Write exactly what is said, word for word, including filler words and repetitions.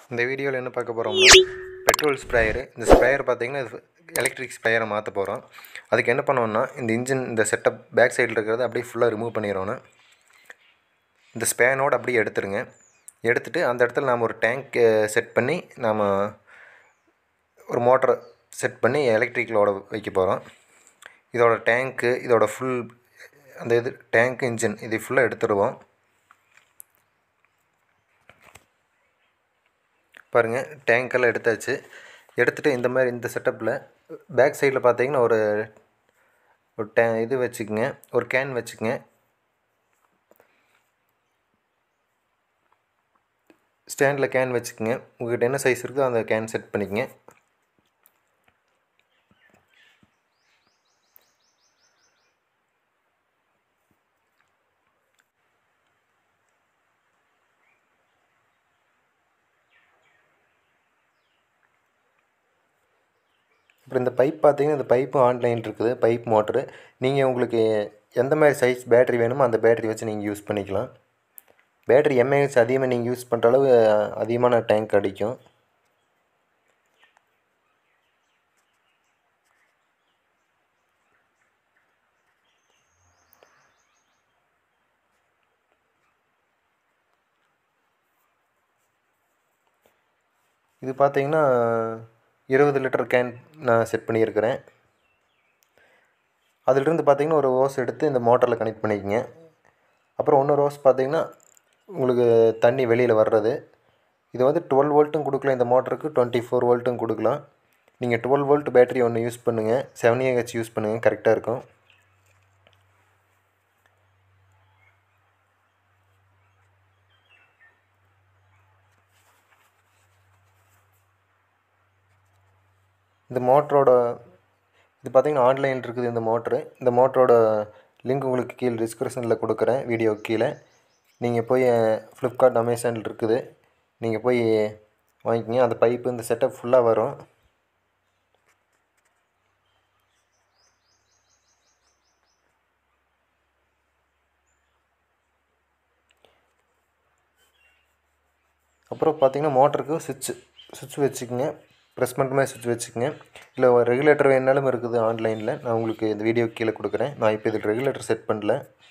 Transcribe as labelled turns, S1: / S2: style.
S1: இந்த வீடியோவில் என்ன பார்க்க போகிறோம்னா பெட்ரோல் ஸ்ப்ரேயரு. இந்த ஸ்ப்ரேயர் பார்த்திங்கன்னா இது எலக்ட்ரிக் ஸ்ப்ரேயரை மாற்ற போகிறோம். அதுக்கு என்ன பண்ணோம்னா இந்த இன்ஜின் இந்த செட்டப் பேக் சைடில் இருக்கிறத அப்படியே ஃபுல்லாக ரிமூவ் பண்ணிடணும். இந்த ஸ்பேனோடு அப்படியே எடுத்துருங்க. எடுத்துகிட்டு அந்த இடத்துல நாம் ஒரு டேங்க் செட் பண்ணி நாம் ஒரு மோட்டரை செட் பண்ணி எலக்ட்ரிக்கலோட வைக்க போகிறோம். இதோட டேங்க்கு இதோட ஃபுல் அந்த இது டேங்க் இன்ஜின் இது ஃபுல்லாக எடுத்துடுவோம். பாருங்கள், டேங்க்கெல்லாம் எடுத்தாச்சு. எடுத்துகிட்டு இந்த மாதிரி இந்த செட்டப்பில் பேக் சைடில் பார்த்தீங்கன்னா ஒரு ஒரு டே இது வச்சுக்கோங்க, ஒரு கேன் வச்சுக்கோங்க. ஸ்டாண்டில் கேன் வச்சுக்கோங்க. உங்கள்கிட்ட என்ன சைஸ் இருக்கோ அந்த கேன் செட் பண்ணிக்கங்க. அப்புறம் இந்த பைப் பார்த்தீங்கன்னா இந்த பைப்பு ஆன்லைன் இருக்குது, பைப் மோட்ரு. நீங்கள் உங்களுக்கு எந்த மாதிரி சைஸ் பேட்ரி வேணுமோ அந்த பேட்ரி வச்சு நீங்கள் யூஸ் பண்ணிக்கலாம். பேட்ரி எம்ஏஹெச் அதிகமாக நீங்கள் யூஸ் பண்ணுற அளவு அதிகமான டேங்க் அடிக்கும். இது பார்த்தீங்கன்னா இருபது லிட்டர் கேன் நான் செட் பண்ணியிருக்கிறேன். அதிலிருந்து பார்த்தீங்கன்னா ஒரு ஓஸ் எடுத்து இந்த மோட்டரில் கனெக்ட் பண்ணிக்கங்க. அப்புறம் இன்னொரு ஓஸ் பார்த்தீங்கன்னா உங்களுக்கு தண்ணி வெளியில் வர்றது. இது வந்து டுவெல் வோல்ட்டும் கொடுக்கலாம், இந்த மோட்டருக்கு டுவெண்ட்டி ஃபோர் வோல்ட்டும் கொடுக்கலாம். நீங்கள் டுவெல் வோல்ட் பேட்டரி ஒன்று யூஸ் பண்ணுங்கள், செவன் ஏஹெச் யூஸ் பண்ணுங்கள், கரெக்டாக இருக்கும். இந்த மோட்டரோட இது பார்த்திங்கன்னா ஆன்லைன் இருக்குது இந்த மோட்ரு. இந்த மோட்டரோட லிங்க் உங்களுக்கு கீழே டிஸ்கிரிப்ஷனில் கொடுக்குறேன், வீடியோ கீழே. நீங்கள் போய் ஃப்ளிப்கார்ட் அமேசானில் இருக்குது, நீங்கள் போய் வாங்கிக்கிங்க. அந்த பைப்பு இந்த செட்டப் ஃபுல்லாக வரும். அப்புறம் பார்த்திங்கன்னா மோட்டருக்கு சுவிட்சு சுவிட்ச் வச்சுக்கோங்க. ப்ரெஸ் பண்ணுற மாதிரி சுவிட்ச் வச்சுக்கோங்க. இல்லை ரெகுலேட்டர் வேணாலும் இருக்குது ஆன்லைனில், நான் உங்களுக்கு இந்த வீடியோ கீழே கொடுக்குறேன். நான் இப்போ இதில் ரெகுலேட்டர் செட் பண்ணல.